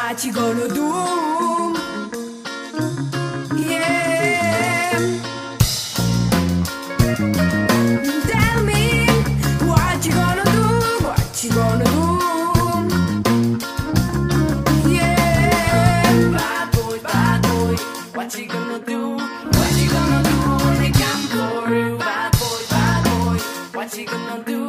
what you gonna do? Yeah. Tell me what you gonna do, what you gonna do? Yeah. Bad boy, what you gonna do? What you gonna do when they come for you? Bad boy, what you gonna do?